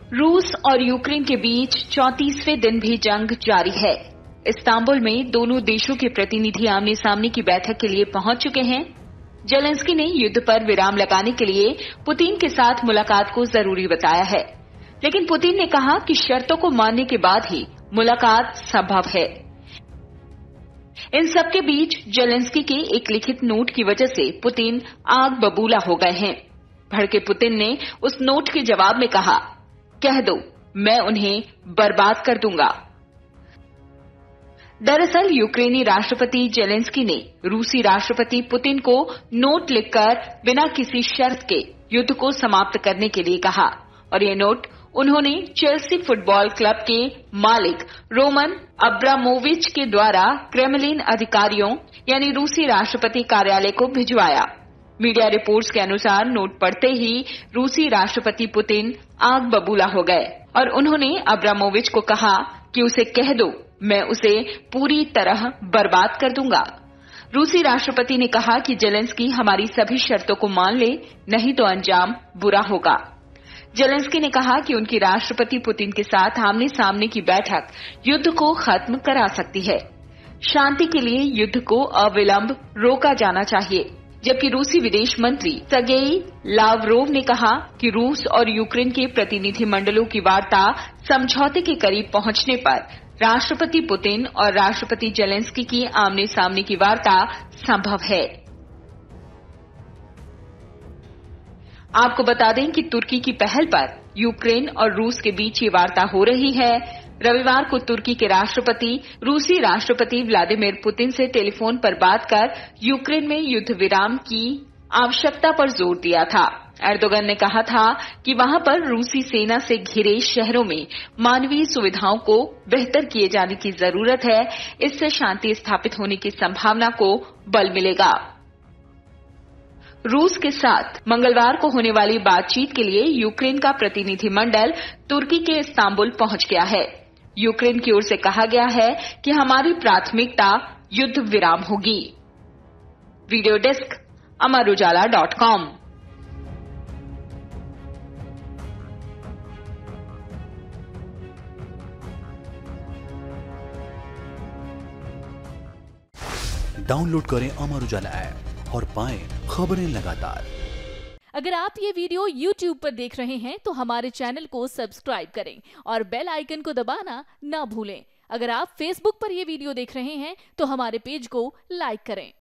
रूस और यूक्रेन के बीच 34वें दिन भी जंग जारी है। इस्तांबुल में दोनों देशों के प्रतिनिधि आमने सामने की बैठक के लिए पहुंच चुके हैं। जेलेंस्की ने युद्ध पर विराम लगाने के लिए पुतिन के साथ मुलाकात को जरूरी बताया है, लेकिन पुतिन ने कहा कि शर्तों को मानने के बाद ही मुलाकात संभव है। इन सबके बीच जेलेंस्की के एक लिखित नोट की वजह से पुतिन आग बबूला हो गए हैं। भड़के पुतिन ने उस नोट के जवाब में कहा, कह दो मैं उन्हें बर्बाद कर दूंगा। दरअसल यूक्रेनी राष्ट्रपति जेलेंस्की ने रूसी राष्ट्रपति पुतिन को नोट लिखकर बिना किसी शर्त के युद्ध को समाप्त करने के लिए कहा, और ये नोट उन्होंने चेल्सी फुटबॉल क्लब के मालिक रोमन अब्रामोविच के द्वारा क्रेमलिन अधिकारियों यानी रूसी राष्ट्रपति कार्यालय को भिजवाया। मीडिया रिपोर्ट्स के अनुसार नोट पढ़ते ही रूसी राष्ट्रपति पुतिन आग बबूला हो गए और उन्होंने अब्रामोविच को कहा कि उसे कह दो मैं उसे पूरी तरह बर्बाद कर दूंगा। रूसी राष्ट्रपति ने कहा कि जेलेंस्की हमारी सभी शर्तों को मान ले, नहीं तो अंजाम बुरा होगा। जेलेंस्की ने कहा कि उनकी राष्ट्रपति पुतिन के साथ आमने सामने की बैठक युद्ध को खत्म करा सकती है। शांति के लिए युद्ध को अविलंब रोका जाना चाहिए। जबकि रूसी विदेश मंत्री सर्गेई लावरोव ने कहा कि रूस और यूक्रेन के प्रतिनिधि मंडलों की वार्ता समझौते के करीब पहुंचने पर राष्ट्रपति पुतिन और राष्ट्रपति जेलेंस्की की आमने सामने की वार्ता संभव है। आपको बता दें कि तुर्की की पहल पर यूक्रेन और रूस के बीच ये वार्ता हो रही है। रविवार को तुर्की के राष्ट्रपति रूसी राष्ट्रपति व्लादिमीर पुतिन से टेलीफोन पर बात कर यूक्रेन में युद्ध विराम की आवश्यकता पर जोर दिया था। एर्दोगन ने कहा था कि वहां पर रूसी सेना से घिरे शहरों में मानवीय सुविधाओं को बेहतर किए जाने की जरूरत है। इससे शांति स्थापित होने की संभावना को बल मिलेगा। रूस के साथ मंगलवार को होने वाली बातचीत के लिए यूक्रेन का प्रतिनिधिमंडल तुर्की के इस्तांबुल पहुंच गया है। यूक्रेन की ओर से कहा गया है कि हमारी प्राथमिकता युद्ध विराम होगी। Video desk amarujala.com। डाउनलोड करें अमर उजाला ऐप और पाएं खबरें लगातार। अगर आप ये वीडियो YouTube पर देख रहे हैं तो हमारे चैनल को सब्सक्राइब करें और बेल आइकन को दबाना ना भूलें। अगर आप Facebook पर ये वीडियो देख रहे हैं तो हमारे पेज को लाइक करें।